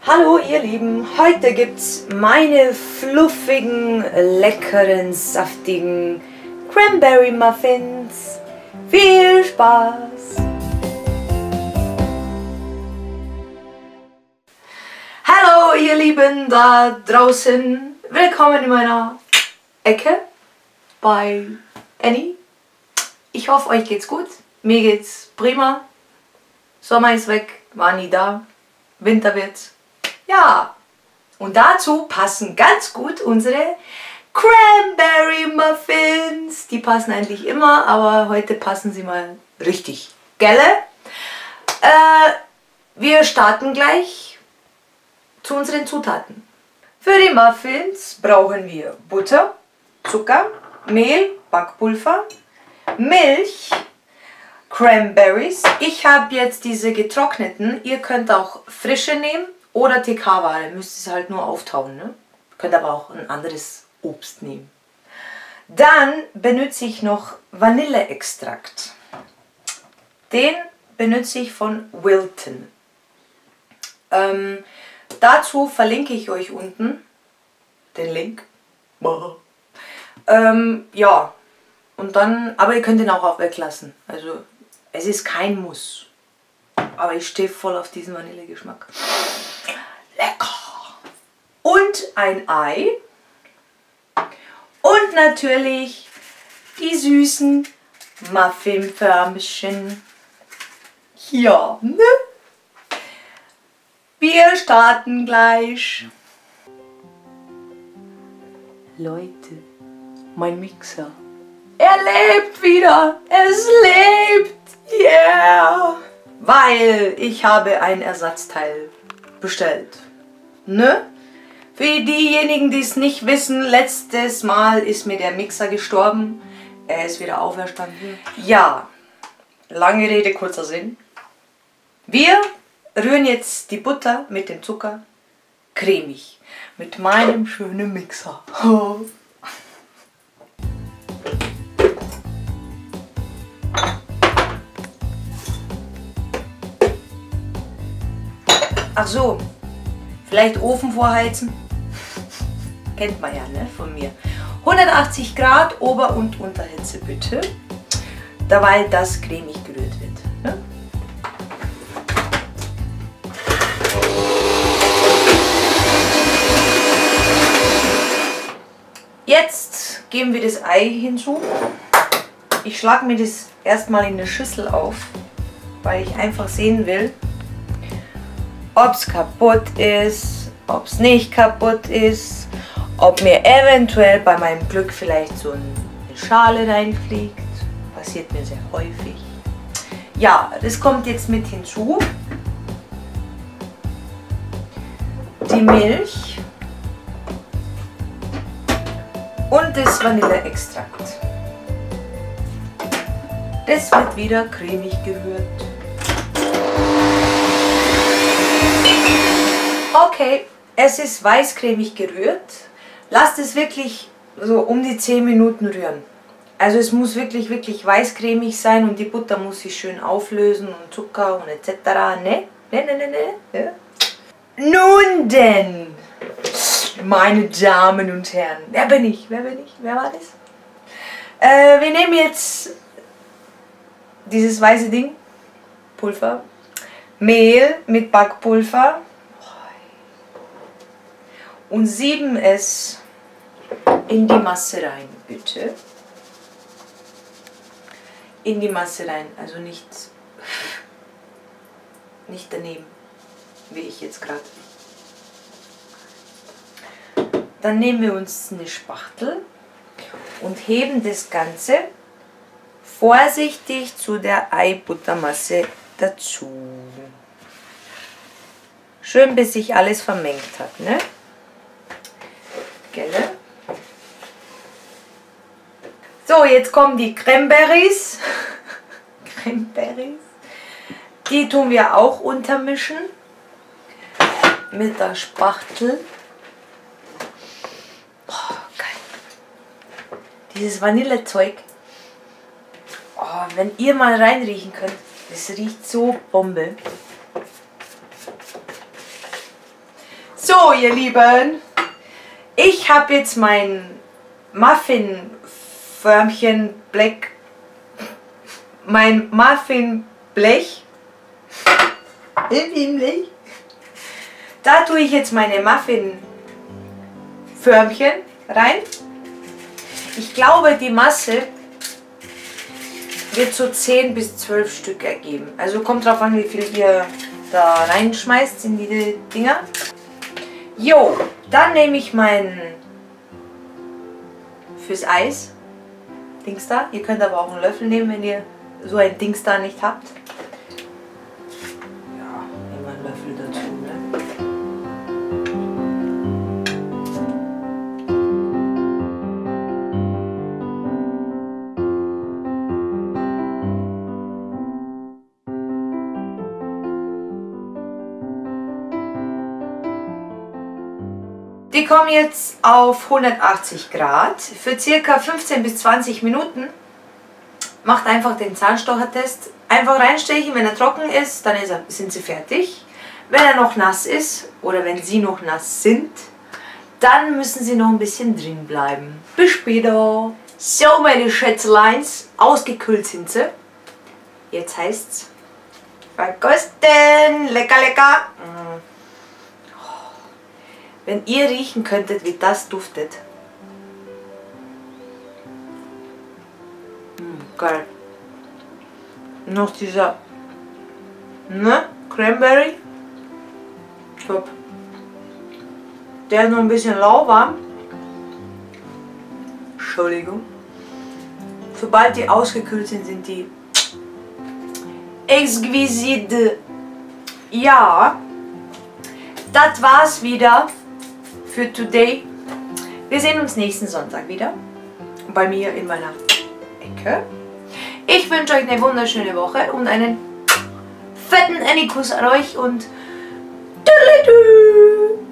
Hallo ihr Lieben, heute gibt's meine fluffigen, leckeren, saftigen Cranberry Muffins. Viel Spaß! Hallo ihr Lieben da draußen, willkommen in meiner Ecke bei Annie. Ich hoffe euch geht's gut, mir geht's prima. Sommer ist weg, war nie da, Winter wird's. Ja, und dazu passen ganz gut unsere Cranberry Muffins. Die passen eigentlich immer, aber heute passen sie mal richtig. Gelle? Wir starten gleich zu unseren Zutaten. Für die Muffins brauchen wir Butter, Zucker, Mehl, Backpulver, Milch, Cranberries. Ich habe jetzt diese getrockneten. Ihr könnt auch frische nehmen. Oder TK-Ware, müsst ihr halt nur auftauen. Ne? Könnt aber auch ein anderes Obst nehmen. Dann benutze ich noch Vanilleextrakt. Den benutze ich von Wilton. Dazu verlinke ich euch unten den Link. Ja, und dann, aber ihr könnt den auch weglassen. Also es ist kein Muss. Aber ich stehe voll auf diesen Vanillegeschmack. Lecker! Und ein Ei. Und natürlich die süßen Muffinförmchen. Ja, ne? Wir starten gleich. Leute, mein Mixer. Er lebt wieder. Es lebt. Yeah! Weil ich habe ein Ersatzteil bestellt. Ne? Für diejenigen, die es nicht wissen, letztes Mal ist mir der Mixer gestorben. Er ist wieder auferstanden. Ja, lange Rede, kurzer Sinn. Wir rühren jetzt die Butter mit dem Zucker cremig. Mit meinem schönen Mixer. Ach so, vielleicht Ofen vorheizen? Kennt man ja, ne, von mir. 180 Grad Ober- und Unterhitze bitte, dabei das cremig gerührt wird. Ne? Jetzt geben wir das Ei hinzu. Ich schlage mir das erstmal in eine Schüssel auf, weil ich einfach sehen will, ob es kaputt ist, ob es nicht kaputt ist, ob mir eventuell bei meinem Glück vielleicht so eine Schale reinfliegt. Passiert mir sehr häufig. Ja, das kommt jetzt mit hinzu. Die Milch und das Vanilleextrakt. Das wird wieder cremig gerührt. Okay, es ist weißcremig gerührt. Lasst es wirklich so um die 10 Minuten rühren. Also es muss wirklich weißcremig sein und die Butter muss sich schön auflösen und Zucker und etc. Ne? Ja. Nun denn, meine Damen und Herren. Wer bin ich? Wer war das? Wir nehmen jetzt dieses weiße Ding, Pulver, Mehl mit Backpulver. Und sieben es in die Masse rein, bitte. In die Masse rein, also nicht daneben, wie ich jetzt gerade. Dann nehmen wir uns eine Spachtel und heben das Ganze vorsichtig zu der Eibuttermasse dazu. Schön, bis sich alles vermengt hat, ne? Gelle. So, jetzt kommen die Cranberries. Cranberries. Die tun wir auch untermischen mit der Spachtel. Oh, geil. Dieses Vanillezeug. Oh, wenn ihr mal reinriechen könnt, das riecht so Bombe. So, ihr Lieben, ich habe jetzt mein Muffinförmchen Blech, da tue ich jetzt meine Muffinförmchen rein. Ich glaube, die Masse wird so 10 bis 12 Stück ergeben. Also kommt drauf an, wie viel ihr da reinschmeißt in die Dinger. Jo, dann nehme ich mein fürs Eis Dings da. Ihr könnt aber auch einen Löffel nehmen, wenn ihr so ein Dings da nicht habt. Ja, nehmen wir einen Löffel dazu, ne? Die kommen jetzt auf 180 Grad für ca. 15 bis 20 Minuten. Macht einfach den Zahnstochertest. Einfach reinstechen, wenn er trocken ist, dann sind sie fertig. Wenn er noch nass ist oder wenn sie noch nass sind, dann müssen sie noch ein bisschen drin bleiben. Bis später. So, meine Schätzleins, ausgekühlt sind sie. Jetzt heißt's verkosten. Lecker, lecker. Wenn ihr riechen könntet, wie das duftet. Geil. Noch dieser Cranberry. Top. Der ist noch ein bisschen lauwarm. Entschuldigung. Sobald die ausgekühlt sind, sind die exquisite. Ja, das war's wieder für today. Wir sehen uns nächsten Sonntag wieder. Bei mir in meiner Ecke. Ich wünsche euch eine wunderschöne Woche und einen fetten Anykuss an euch und tüdelidü.